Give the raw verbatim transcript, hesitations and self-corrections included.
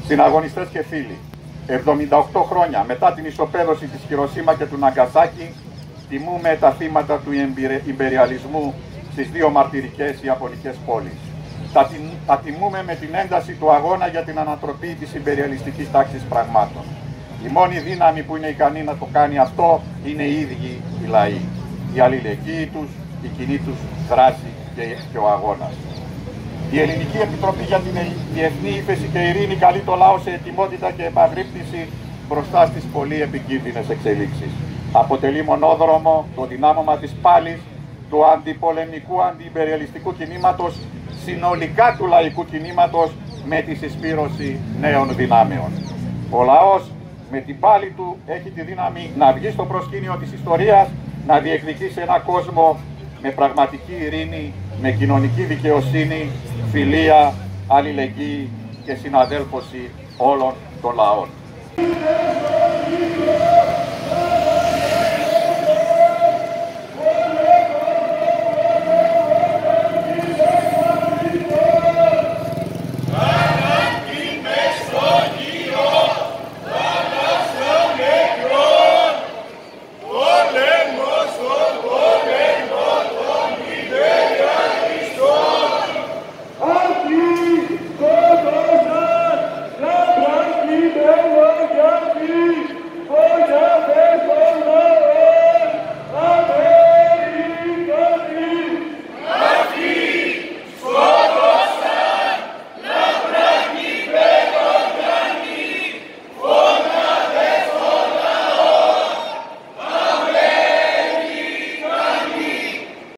Συναγωνιστές και φίλοι, εβδομήντα οκτώ χρόνια μετά την ισοπαίδωση της Χιροσίμα και του Ναγκασάκη, τιμούμε τα θύματα του ιμπεριαλισμού στις δύο μαρτυρικές ιαπωνικές πόλεις. Τα, τιμ, τα τιμούμε με την ένταση του αγώνα για την ανατροπή της ιμπεριαλιστικής τάξης πραγμάτων. Η μόνη δύναμη που είναι ικανή να το κάνει αυτό είναι οι ίδιοι οι λαοί. Η αλληλεγγύη τους, η κοινή τους δράση και, και ο αγώνας. Η Ελληνική Επιτροπή για την Διεθνή Ύφεση και Ειρήνη καλεί το λαό σε ετοιμότητα και επαγρύπνηση μπροστά στις πολύ επικίνδυνες εξελίξεις. Αποτελεί μονόδρομο το δυνάμωμα της πάλης του αντιπολεμικού, αντιυμπεριαλιστικού κινήματος, συνολικά του λαϊκού κινήματος, με τη συσπήρωση νέων δυνάμεων. Ο λαός με την πάλη του έχει τη δύναμη να βγει στο προσκήνιο της ιστορίας, να διεκδικήσει ένα κόσμο με πραγματική ειρήνη, με κοινωνική δικαιοσύνη, φιλία, αλληλεγγύη και συναδέλφωση όλων των λαών.